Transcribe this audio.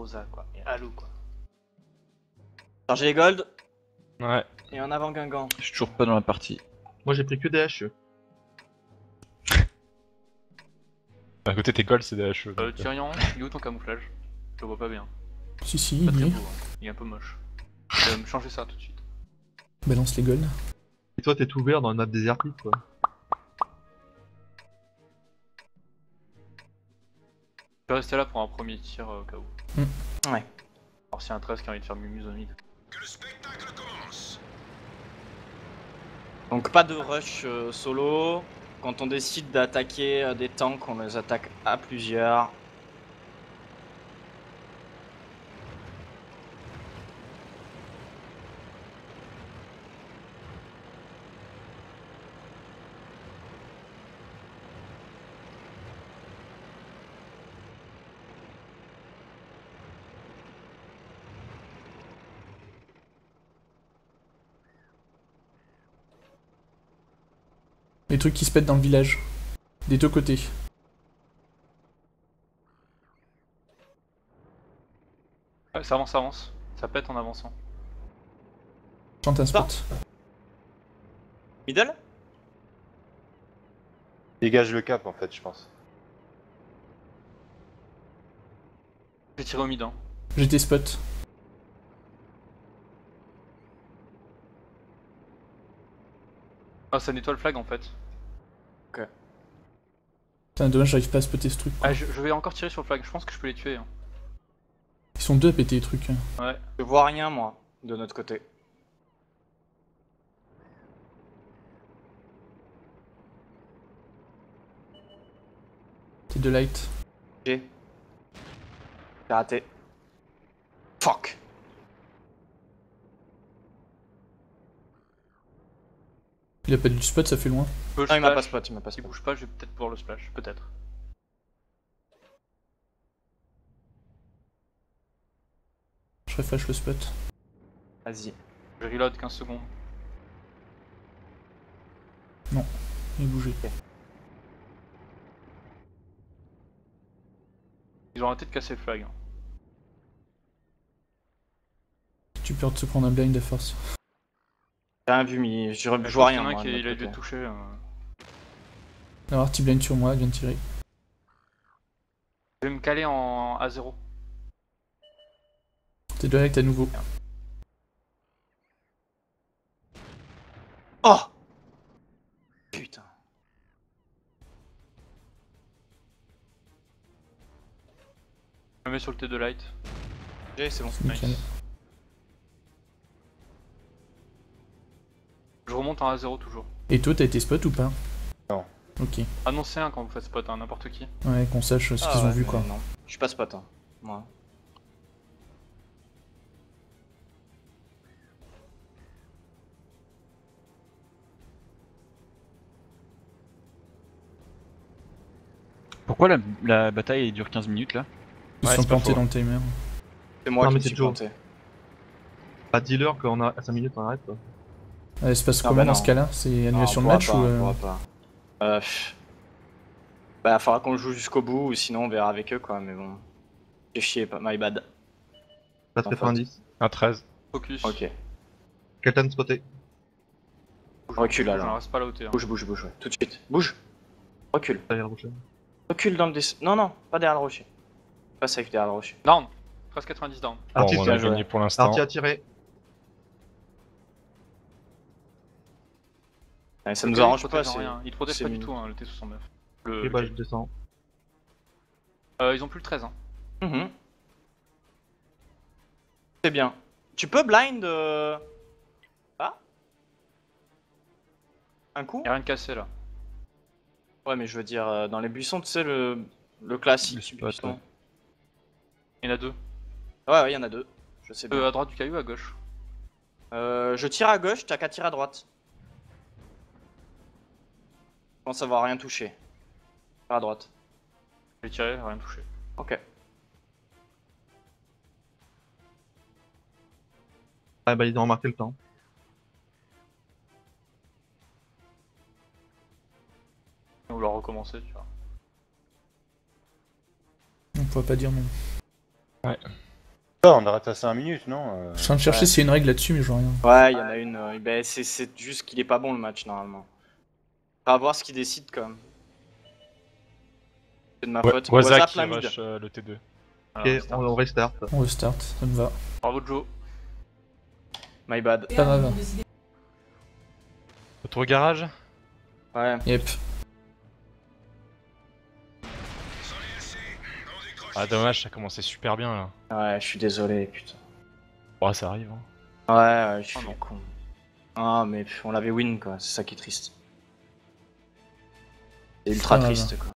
Rosa quoi, et Alou quoi. Chargez les gold Ouais. et en avant Guingamp. Je suis toujours pas dans la partie. Moi j'ai pris que des HE. À côté tes golds c'est des HE. Tyrion, il est où ton camouflage? Je le vois pas bien. Si, Pas il très y est. beau, hein. Il est un peu moche. Je vais me changer ça tout de suite. Balance les golds. Et toi t'es tout vert dans une map désertique quoi. Je vais rester là pour un premier tir au cas où. Ouais. Alors s'il y a un 13 qui a envie de faire mumuse au mid. Donc pas de rush solo. Quand on décide d'attaquer des tanks, on les attaque à plusieurs. Les trucs qui se pètent dans le village. Des deux côtés. Ouais, ça avance, ça avance. Ça pète en avançant. Chante un spot. Middle? Dégage le cap en fait, je pense. J'ai tiré au mid hein. J'étais spot. Ah ça nettoie le flag en fait. Putain, dommage, j'arrive pas à spotter ce truc. Ah je vais encore tirer sur le flag, je pense que je peux les tuer. Hein. Ils sont deux à péter les trucs. Ouais. Je vois rien moi, de notre côté. T'es de light. J'ai raté. Fuck. Il a pas du spot, ça fait loin. Peu Non, il m'a pas splash. spot, il m'a pas S'il spot. bouge pas, je vais peut-être pouvoir le splash, peut-être. Je refresh le spot. Vas-y. Je reload 15 secondes. Il est bougé. Ils ont arrêté de casser le flag. Hein. Tu peux te prendre un blind à force. J'ai rien vu, mais je Je vois pense qu'il y rien. en a un moi, qui de il a notre dû côté. toucher. Alors, petit blind sur moi, il vient de tirer. Je vais me caler en A0. T'es de light à nouveau. Oh putain. Je me mets sur le T2 light. J'ai, c'est bon. C'est nickel. Je remonte en A0 toujours. Et toi, t'as été spot ou pas? Non. Ok. Annoncez un quand vous faites spot, hein, n'importe qui. Ouais, qu'on sache ce Ah qu'ils ont ouais, vu mais quoi. Non, je suis pas spot. Hein. Moi. Pourquoi la bataille elle dure 15 minutes là? Ils Ouais, se sont c'est pas plantés faux. dans le timer. C'est moi Non, mais qui c'est me suis Joe. planté. Pas dealer qu'on a à 5 minutes on arrête quoi. Ça se passe Ah comment bah dans non. ce cas-là? C'est annulation de Non, on match pourra ou pas, on pourra pas. Bah, faudra qu'on le joue jusqu'au bout, ou sinon on verra avec eux quoi, mais bon. J'ai chier, my bad. Pas En fait. 90. Un 13. Focus. Ok. Quelqu'un spoté. Recule Je alors. reste pas là au T. Hein. Bouge, ouais. Tout de suite. Bouge. Recule. Derrière le rocher. Recule dans le Non, non, pas derrière le rocher. Pas safe derrière le rocher. Down. 13,90 down. Bon, Artiste, on bien a joué. gagné pour l'instant. Artie a tiré. Ouais, ça Le nous T, il arrange protège pas, c'est. rien. Il protège c'est pas du une- tout hein, le T69. Et bah je descends. Ils ont plus le 13. Hein. Mhm. C'est bien. Tu peux blind. Ah un coup? Y'a rien de cassé là. Ouais, mais je veux dire, dans les buissons, tu sais, le classique Le du spot, buisson. ouais. Il y en a deux. Ouais, il y en a deux. Je sais bien. À droite du caillou, à gauche. Je tire à gauche, t'as qu'à tirer à droite. Je pense avoir rien touché. Tire à droite. J'ai tiré, rien touché. Ok. Ah bah ils ont remarqué le temps. On va recommencer, tu vois. On pourrait pas dire non. Ah, on arrête à 5 minutes, non Je suis en train de chercher s'il y a une règle là-dessus, mais je vois rien. Ouais, il y en a une. Ben, c'est juste qu'il est pas bon le match normalement. On va voir ce qu'il décide quand même. C'est de ma faute. Wazak WhatsApp qui la mid. rush le T2. Ok, on restart. On restart, ça me va. Bravo Joe. My bad. Pas grave. Retour au garage. Ouais. Yep. Ah dommage, ça commençait super bien là. Ouais, je suis désolé, putain. Oh ça arrive hein. Ouais, je suis con. Ah, mais on l'avait win quoi, c'est ça qui est triste. C'est ultra Ah, triste quoi.